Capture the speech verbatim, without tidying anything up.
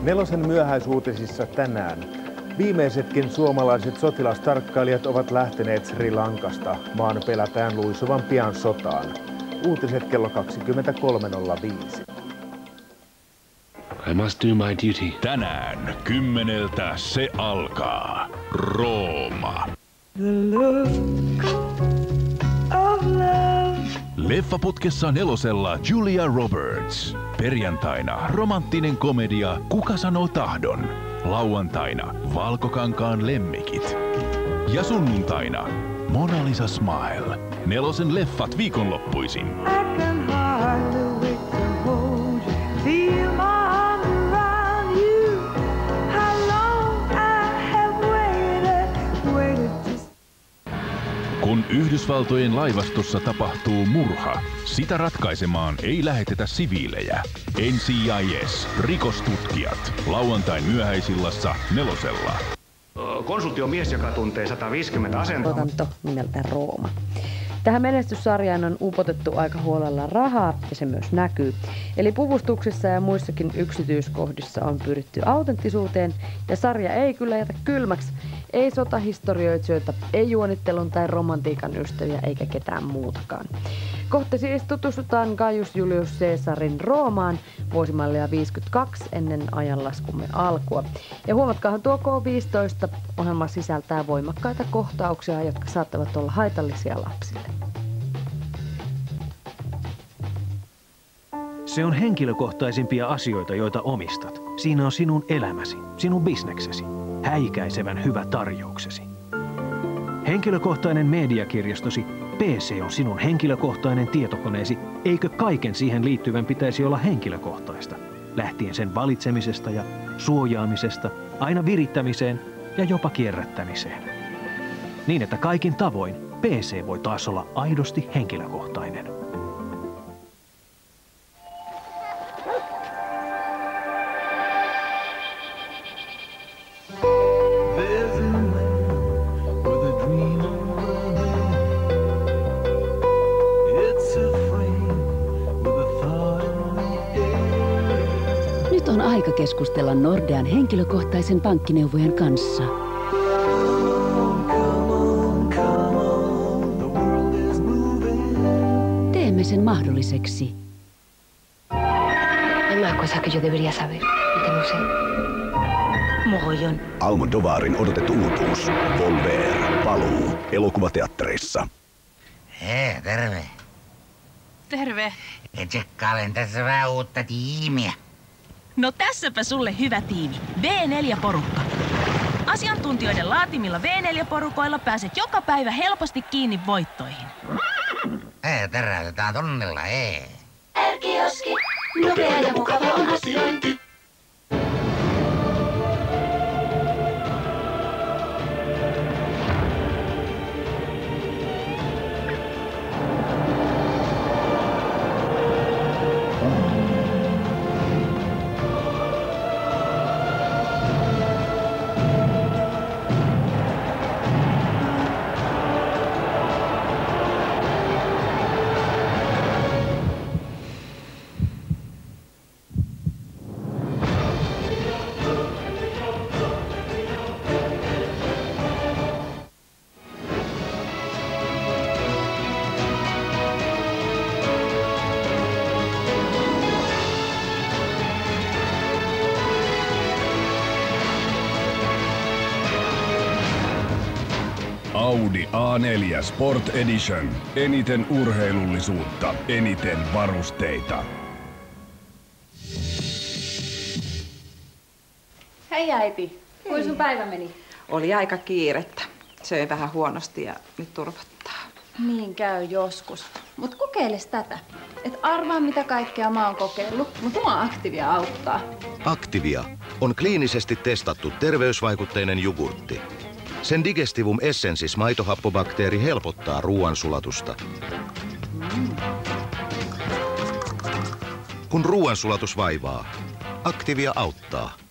Nelosen myöhäisuutisissa tänään. Viimeisetkin suomalaiset sotilastarkkailijat ovat lähteneet Sri Lankasta. Maan pelätään luisuvan pian sotaan. Uutiset kello kaksikymmentäkolme nolla viisi. I must do my duty. Tänään kymmeneltä se alkaa. Rooma. Leffaputkessa nelosella Julia Roberts. Perjantaina romanttinen komedia Kuka sanoo tahdon. Lauantaina Valkokankaan lemmikit. Ja sunnuntaina Mona Lisa Smile. Nelosen leffat viikonloppuisin. Kun Yhdysvaltojen laivastossa tapahtuu murha, sitä ratkaisemaan ei lähetetä siviilejä. N C I S, rikostutkijat, lauantain myöhäisillassa nelosella. Konsultti on mies, joka tuntee sata viisikymmentä asentoa. Tuotanto nimeltä Rooma. Tähän menestyssarjaan on upotettu aika huolella rahaa ja se myös näkyy. Eli puvustuksissa ja muissakin yksityiskohdissa on pyritty autenttisuuteen ja sarja ei kyllä jätä kylmäksi. Ei sotahistorioitsijoita, ei juonittelun tai romantiikan ystäviä eikä ketään muutakaan. Kohta siis tutustutaan Gaius Julius Caesarin Roomaan vuosimallia viisikymmentäkaksi ennen ajanlaskumme alkua. Ja huomatkaahan tuo K viisitoista ohjelma sisältää voimakkaita kohtauksia, jotka saattavat olla haitallisia lapsille. Se on henkilökohtaisimpia asioita, joita omistat. Siinä on sinun elämäsi, sinun bisneksesi, häikäisevän hyvä tarjouksesi. Henkilökohtainen mediakirjastosi, P C on sinun henkilökohtainen tietokoneesi, eikö kaiken siihen liittyvän pitäisi olla henkilökohtaista, lähtien sen valitsemisesta ja suojaamisesta, aina virittämiseen ja jopa kierrättämiseen. Niin, että kaikin tavoin P C voi taas olla aidosti henkilökohtainen. Nyt on aika keskustella Nordean henkilökohtaisen pankkineuvojan kanssa. Teemme sen mahdolliseksi. Hay más cosas que yo debería saber y que no sé. Mogollón. Almodovarin odotettu uutuus. Volver. Paluu. Elokuvateattereissa. Hei, terve. Terve. Tsekkailen tässä vähän uutta tiimiä. No tässäpä sulle hyvä tiimi. V neljä-porukka. Asiantuntijoiden laatimilla V neljä-porukoilla pääset joka päivä helposti kiinni voittoihin. Hei, teräytetään tonnilla, hei. R-kioski. Nopea ja mukava on asiointi. Audi A neljä Sport Edition. Eniten urheilullisuutta, eniten varusteita. Hei äiti, kuin sun päivä meni? Oli aika kiirettä. Söin vähän huonosti ja nyt turvottaa. Niin käy joskus. Mut kokeiles tätä. Et arvaa mitä kaikkea mä oon kokeillut, mut mua Activia auttaa. Activia on kliinisesti testattu terveysvaikutteinen jogurtti. Sen Digestivum Essensis maitohappobakteeri helpottaa ruoansulatusta. Mm. Kun ruoansulatus vaivaa, Activia auttaa.